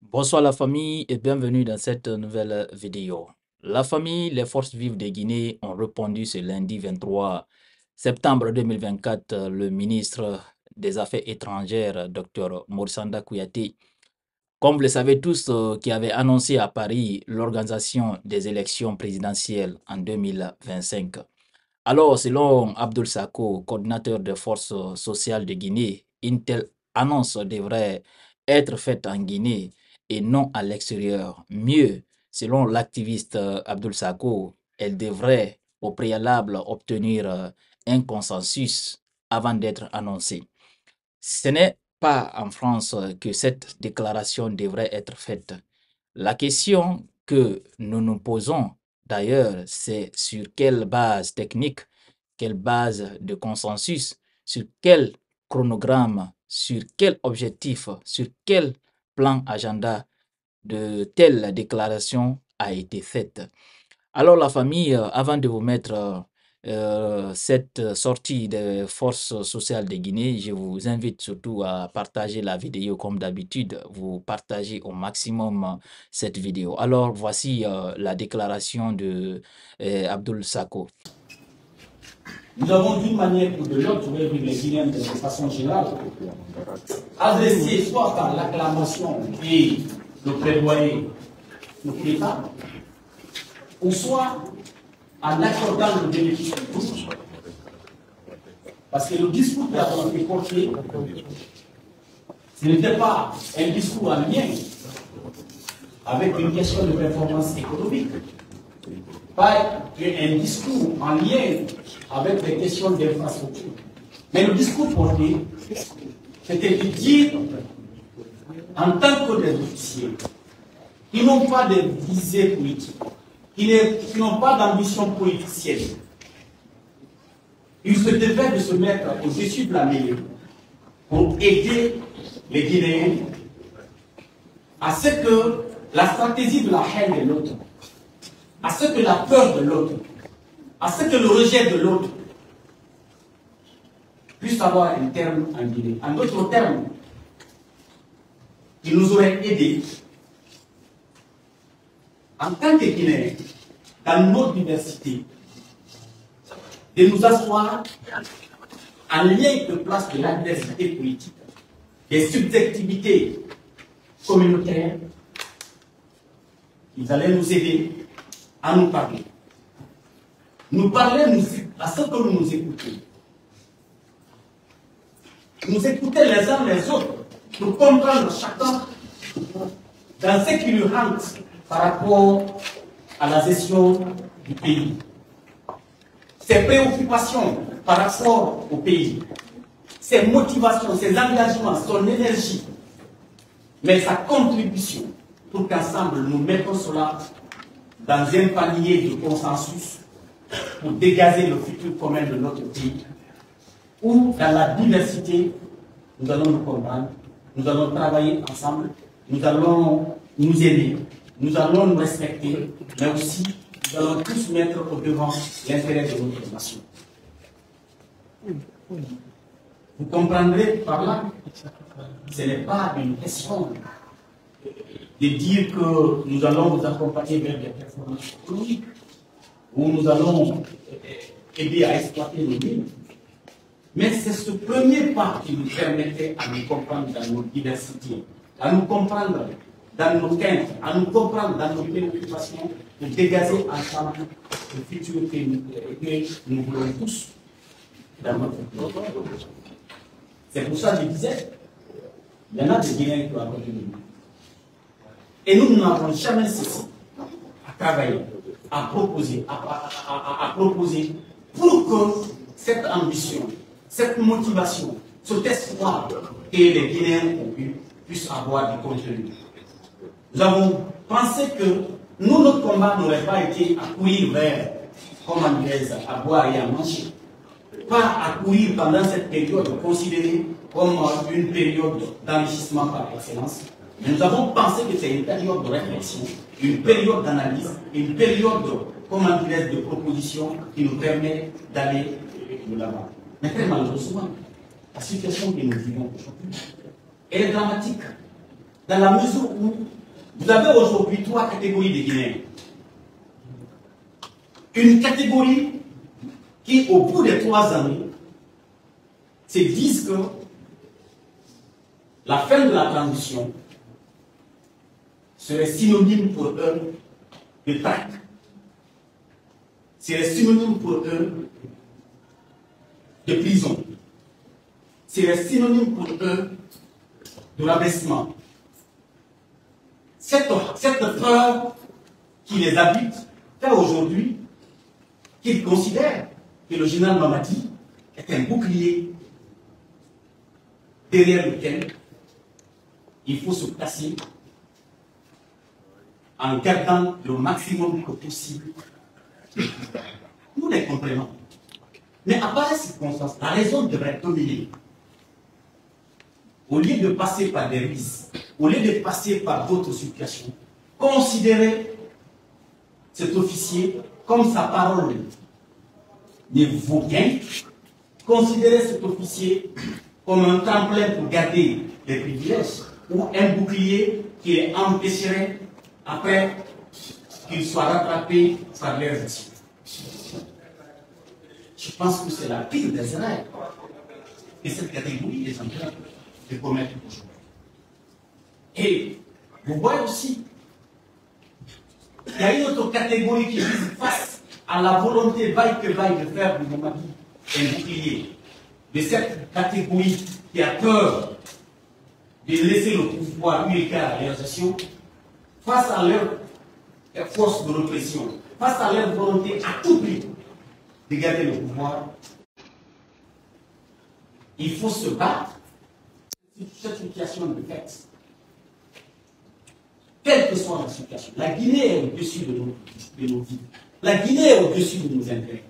Bonsoir la famille et bienvenue dans cette nouvelle vidéo. La famille, les forces vives de Guinée ont répondu ce lundi 23 septembre 2024, le ministre des Affaires étrangères, Dr Morsanda Kouyaté, comme vous le savez tous, qui avait annoncé à Paris l'organisation des élections présidentielles en 2025. Alors, selon Abdoul Sako, coordinateur des forces sociales de Guinée, une telle annonce devrait être faite en Guinée et non à l'extérieur. Mieux, selon l'activiste Abdoul Sako, elle devrait au préalable obtenir un consensus avant d'être annoncée. Ce n'est pas en France que cette déclaration devrait être faite. La question que nous nous posons d'ailleurs, c'est sur quelle base technique, quelle base de consensus, sur quel chronogramme, sur quel objectif, sur quel plan agenda de telle déclaration a été faite. Alors la famille, avant de vous mettre cette sortie des forces sociales de Guinée, je vous invite surtout à partager la vidéo comme d'habitude. Vous partagez au maximum cette vidéo. Alors voici la déclaration de Abdoul Sako. Nous avons d'une manière ou de l'autre, les Guinéens de façon générale, adressé soit à l'acclamation et le plaidoyer de l'État, ou soit en accordant le bénéfice de tous. Parce que le discours qui a été porté, ce n'était pas un discours en lien avec une question de performance économique, pas un discours en lien avec des questions d'infrastructure. Mais le discours porté, c'était de dire, en tant que des officiers, qui n'ont pas de visée politique, qui n'ont pas d'ambition politicienne, ils se devaient de se mettre au-dessus de la mêlée pour aider les Guinéens à ce que la stratégie de la haine de l'autre, à ce que la peur de l'autre, à ce que le rejet de l'autre puisse avoir un terme en Guinée. En d'autres termes, il nous aurait aidés en tant que Guinéens, dans notre diversité, de nous asseoir en lien de place de l'adversité politique, des subjectivités communautaires. Ils allaient nous aider à nous parler. Nous parler à ce que nous nous écoutons. Nous écouter les uns les autres, pour comprendre chacun dans ce qui lui hante par rapport à la gestion du pays. Ses préoccupations par rapport au pays, ses motivations, ses engagements, son énergie, mais sa contribution pour qu'ensemble nous mettons cela dans un panier de consensus pour dégager le futur commun de notre pays, où dans la diversité, nous allons nous comprendre, nous allons travailler ensemble, nous allons nous aider, nous allons nous respecter, mais aussi nous allons tous mettre au devant l'intérêt de notre nation. Vous comprendrez par là, ce n'est pas une question de dire que nous allons vous accompagner vers des performances économiques, où nous allons aider à exploiter nos mines. Mais c'est ce premier pas qui nous permettait à nous comprendre dans nos diversités, à nous comprendre dans nos quintes, à nous comprendre dans nos préoccupations, pour dégager ensemble le futur que nous voulons tous dans notre pays. C'est pour ça que je disais, il y en a des Guinéens qui ont retenu. Et nous n'avons jamais cessé à travailler, à proposer, à proposer pour que cette ambition, cette motivation, cet espoir que les Guinéens ont eu puissent avoir du contenu. Nous avons pensé que nous, notre combat n'aurait pas été à courir vers, comme en Grèce, à boire et à manger. Pas à courir pendant cette période considérée comme une période d'enrichissement par excellence. Mais nous avons pensé que c'est une période de réflexion, une période d'analyse, une période, comment dirais-je, de proposition qui nous permet d'aller de l'avant. Mais très malheureusement, la situation que nous vivons aujourd'hui, elle est dramatique. dans la mesure où vous avez aujourd'hui 3 catégories de Guinéens. Une catégorie qui, au bout de 3 années, se disent que la fin de la transition serait synonyme pour eux de traque, serait synonyme pour eux de prison, serait synonyme pour eux de l'abaissement. Cette peur qui les habite fait aujourd'hui qu'ils considèrent que le général Mamadi est un bouclier derrière lequel il faut se placer en gardant le maximum que possible. Nous les comprenons. Mais à part ces circonstances, la raison devrait dominer. Au lieu de passer par des risques, au lieu de passer par d'autres situations, considérer cet officier comme sa parole ne vaut rien, considérer cet officier comme un tremplin pour garder des privilèges ou un bouclier qui les empêcherait après qu'ils soient rattrapés par leurs actions. Je pense que c'est la pire des erreurs que cette catégorie est en train de commettre aujourd'hui. Et vous voyez aussi, il y a une autre catégorie qui vise face à la volonté vaille que vaille de faire du Mamadi un bouclier. De cette catégorie qui a peur de laisser le pouvoir eu égard à leurs actions, face à leur force de répression, face à leur volonté à tout prix de garder le pouvoir, il faut se battre sur cette situation de fait. Quelle que soit la situation, la Guinée est au-dessus de nos vies. La Guinée est au-dessus de nos intérêts.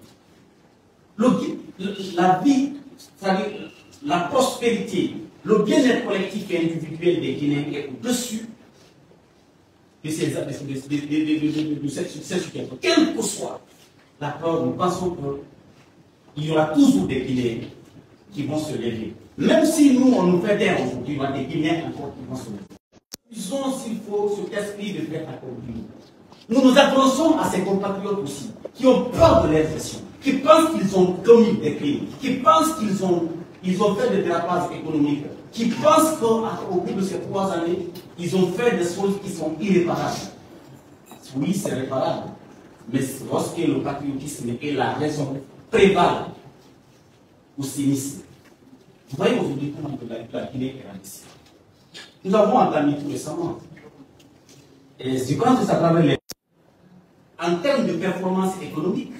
La vie, c'est-à-dire la prospérité, le bien-être collectif et individuel des Guinéens est au-dessus de cette situation. Quelle que soit la peur, nous pensons qu'il y aura toujours des Guinéens qui vont se lever. Même si nous, on nous fait taire aujourd'hui, il y aura des Guinéens encore qui vont se lever. Ils ont, s'il faut, cet esprit de faire accomplir. Nous nous adressons à ces compatriotes aussi, qui ont peur de l'inflation, qui pensent qu'ils ont commis des crimes, qui pensent qu'ils ont fait des dérapages économiques, qui pensent qu'au bout de ces 3 années, ils ont fait des choses qui sont irréparables. Oui, c'est réparable, mais lorsque le patriotisme et la raison prévalent au cynisme. Vous voyez aujourd'hui comment la Guinée est rendue. Nous avons entamé tout récemment. Et je pense que ça travers les... En termes de performance économique,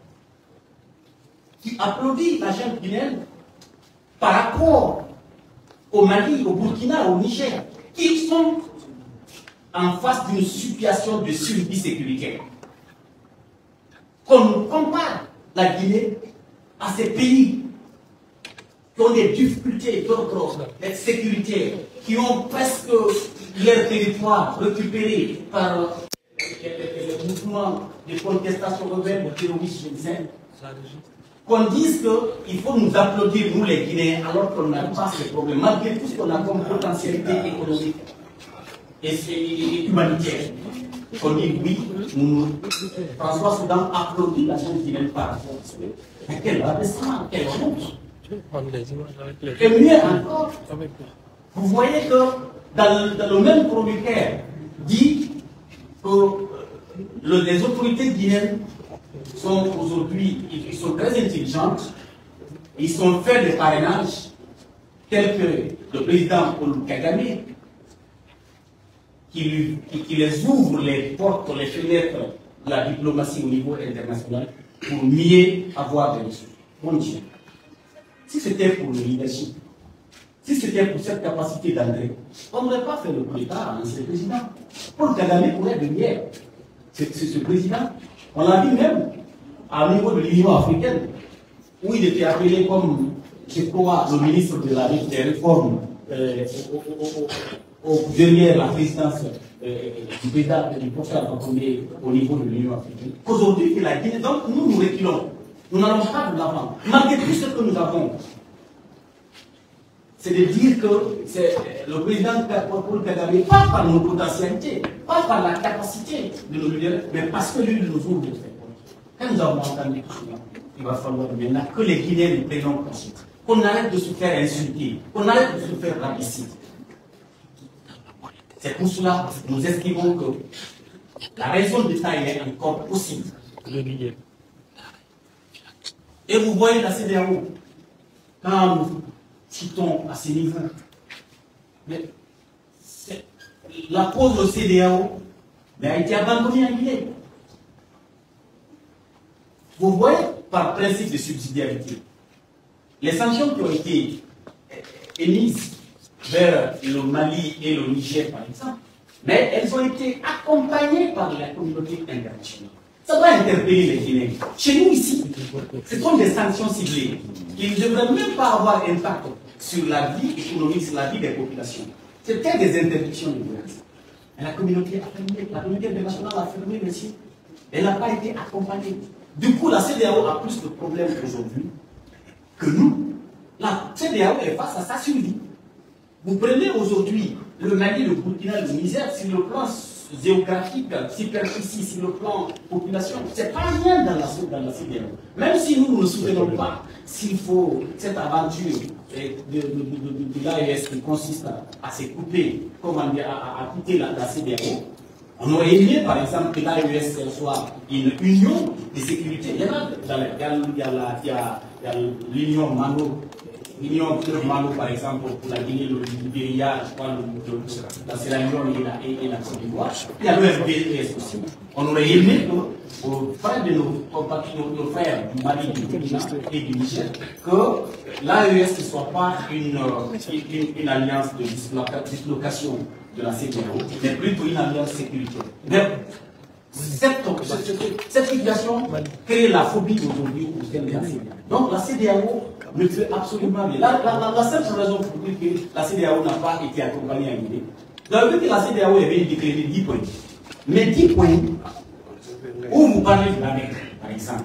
qui applaudit la jeune guinéenne par rapport au Mali, au Burkina, au Niger, qui sont en face d'une situation de survie sécuritaire. Qu'on compare la Guinée à ces pays qui ont des difficultés d'ordre sécuritaire, qui ont presque leur territoire récupéré par le mouvement de contestation rebelle ou terroriste, je disais, qu'on dise qu'il faut nous applaudir, nous les Guinéens, alors qu'on n'a pas ces problèmes, malgré tout ce qu'on a comme potentialité économique et humanitaire. On dit oui, François Soudan applaudit la jeune Guinéenne par rapport à ça. Mais quel abaissement, quelle honte. Et mieux encore, vous voyez que dans le même communiqué dit que les autorités guinéennes sont aujourd'hui, ils sont très intelligentes, ils ont fait des parrainages tels que le président Paul Kagame, qui les ouvre les portes, les fenêtres de la diplomatie au niveau international pour mieux avoir des ressources. Bon Dieu. Si c'était pour le leadership, si c'était pour cette capacité d'entrer, on n'aurait pas fait le coup d'État à l'ancien président. Paul Kagame pourrait devenir ce président. On l'a vu même au niveau de l'Union africaine, où il était appelé comme, je crois, le ministre des réformes derrière la présidence du président du Portugal au niveau de l'Union africaine. Aujourd'hui, il a dit, donc nous reculons. Nous n'allons pas de l'avant. Malgré tout ce que nous avons, c'est de dire que le président Paul Kagame, pas par nos potentialités, pas par la capacité de nos leaders, mais parce que lui nous ouvre les faits. Quand nous avons entendu il va falloir maintenant que les Guinéens nous prennent conscience, qu'on arrête de se faire insulter, qu'on arrête de se faire rabaisser. C'est pour cela que nous estimons que la raison d'État est encore possible. Et vous voyez la CEDEAO, quand nous citons à ce niveau, la cause de CEDEAO a été abandonnée en Guinée. Vous voyez, par principe de subsidiarité, les sanctions qui ont été émises vers le Mali et le Niger, par exemple, mais elles ont été accompagnées par la communauté internationale. Ça doit interpeller les Guinéens. Chez nous ici, ce sont des sanctions ciblées qui ne devraient même pas avoir impact sur la vie économique, sur la vie des populations. C'était des interdictions de gouvernement. La communauté internationale a fermé les sites. Elle n'a pas été accompagnée. Du coup, la CEDEAO a plus de problèmes aujourd'hui que nous. La CEDEAO est face à sa survie. Vous prenez aujourd'hui le Mali, le Burkina, le Niger, sur le plan géographique, superficie, sur le plan population, c'est pas rien dans la CEDEAO. Même si nous ne nous souvenons pas s'il faut cette aventure de l'AES qui consiste à se couper, comment dire, à quitter la CEDEAO, on aurait aimé, par exemple, que l'AES soit une union de sécurité. Il y a l'union Mano, l'union Mano, par exemple, pour la Guinée, le Libéria, je crois, la Sierra Leone et la Côte d'Ivoire. Il y a l'UFDS aussi. On aurait aimé, aux frères de nos compatriotes, nos frères du Mali, du Burkina et du Niger, que l'AES ne soit pas une alliance de dislocation de la CEDEAO, mais plutôt une alliance sécuritaire. Cette situation crée la phobie aujourd'hui au sein de la CEDEAO. Donc la CEDEAO ne fait absolument rien. La seule raison pour dire que la CEDEAO n'a pas été accompagnée en Guinée, vous avez vu que la CEDEAO avait décrété 10 points. Mais 10 points où vous parlez de l'AMEC, par exemple.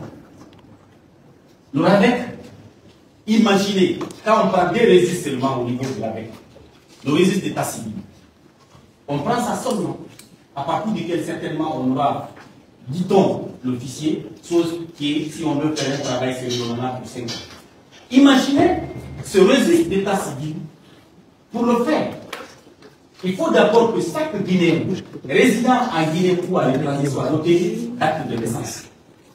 Le RADEC, imaginez, quand on prend des registres seulement au niveau de l'AMEC, le registre d'état civil, on prend ça seulement, à partir duquel certainement on aura, dit-on, l'officier, chose qui est, si on veut faire un travail sérieux, on en a pour 5 ans. Imaginez ce registre d'état civil, pour le faire, il faut d'abord que chaque Guinéen résident en Guinée pour aller l'étranger soit doté d'acte de naissance.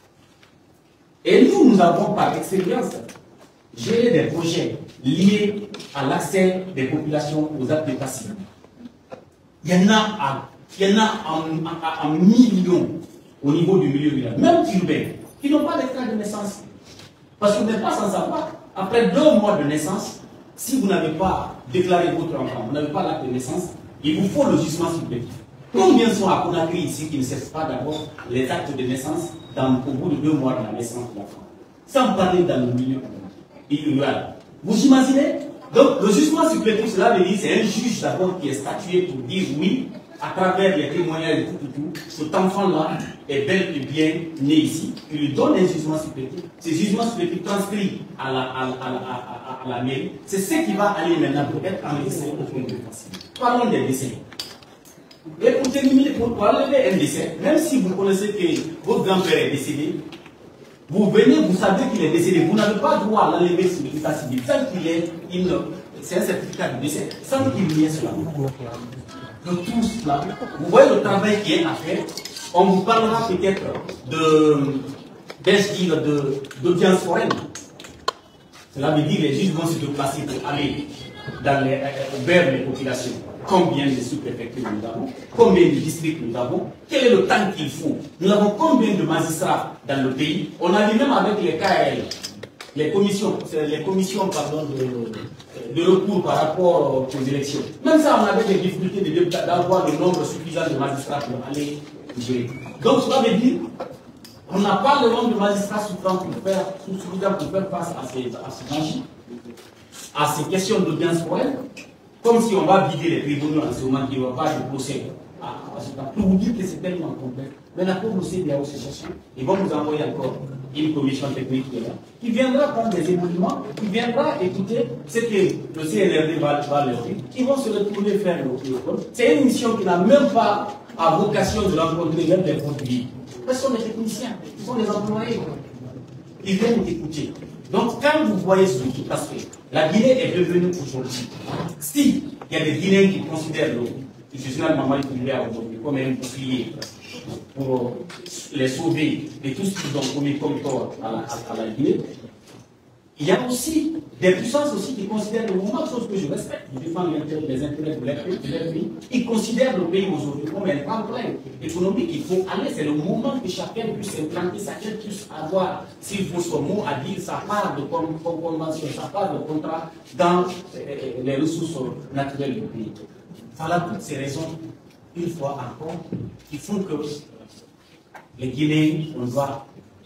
Et nous avons par expérience géré des projets liés à l'accès des populations aux actes d'état civil. Il y en a en millions au niveau du milieu rural, même urbain, qui n'ont pas d'extrait de naissance. Parce que vous n'êtes pas sans savoir, après 2 mois de naissance, si vous n'avez pas déclaré votre enfant, vous n'avez pas l'acte de naissance, il vous faut le jugement supplétif. Combien sont à Conakry ici qui ne cessent pas d'abord les actes de naissance au bout de 2 mois de la naissance de l'enfant, sans parler dans le milieu rural. Vous imaginez? Donc le jugement supplétif, cela veut dire c'est un juge d'abord qui est statué pour dire oui, à travers les témoignages et tout, cet enfant-là est bel et bien né ici, il lui donne un jugement supplétif. Ce jugement supplétif transcrit à la mairie, c'est ce qui va aller maintenant pour être enregistré au fond de l'officier. Parlons des décès. Et pour terminer, pour enlever un décès, même si vous connaissez que votre grand-père est décédé, vous venez, vous savez qu'il est décédé, vous n'avez pas droit à l'enlever sur l'état civil, sans qu'il ait c'est un certificat de décès, sans qu'il y ait cela. De tout cela, vous voyez le travail qui est à faire. On vous parlera peut-être d'audience foraine. Cela veut dire que les juges vont se déplacer pour aller vers les populations. Combien de sous-préfectures nous avons? Combien de districts nous avons? Quel est le temps qu'il faut? Nous avons combien de magistrats dans le pays? On a vu même avec les KRL, les commissions de recours par rapport aux élections. Même ça, on avait des difficultés d'avoir le nombre suffisant de magistrats pour aller gérer. Donc, cela veut dire qu'on n'a pas le nombre de magistrats suffisant pour faire face à ces enjeux, à ces questions d'audience foraine, comme si on va vider les tribunaux en ce moment, qu'il n'y aura pas de procès pour vous dire que c'est tellement complexe. Maintenant, pour nous aider à association, ils vont nous envoyer encore une commission technique qui est là, qui viendra prendre des évolutions, qui viendra écouter ce que le CNRD va leur dire, qui vont se retrouver faire le protocole. C'est une mission qui n'a même pas à vocation de rencontrer même les produits. Ce sont des techniciens, ce sont des employés. Ils viennent écouter. Donc, quand vous voyez ce qui passe, la Guinée est devenue aujourd'hui. Si il y a des Guinéens qui considèrent le général Mamadi Doumbouya aujourd'hui comme un bouclier pour les sauver de tout ce qu'ils ont commis comme tort à la Guinée, il y a aussi des puissances aussi qui considèrent le moment, chose que je respecte, qui défendent les intérêts de leur pays, ils considèrent le pays aujourd'hui comme un tremplin économique. Il faut aller, c'est le moment que chacun puisse s'implanter, chacun puisse avoir, s'il faut son mot à dire, sa part de convention, sa part de contrat dans les ressources naturelles du pays. Voilà toutes ces raisons, une fois encore, qui font que les Guinéens, on doit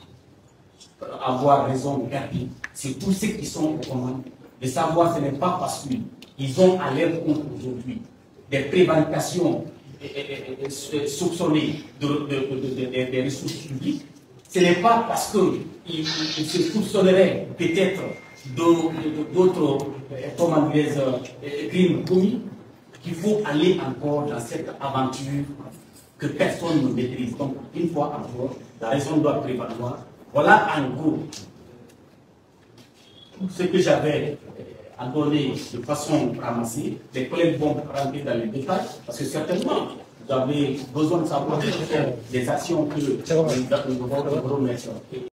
avoir raison de garder. C'est tous ceux qui sont aux commandes. De savoir, ce n'est pas parce qu'ils ont à leur compte aujourd'hui des prévarications soupçonnées des ressources publiques. Ce n'est pas parce qu'ils se soupçonneraient peut-être d'autres crimes commis qu'il faut aller encore dans cette aventure que personne ne maîtrise. Donc, une fois encore, la raison doit prévaloir. Voilà en gros ce que j'avais à donner de façon ramassée. Les collègues vont rentrer dans les détails parce que certainement vous avez besoin de savoir des actions que nous devons mettre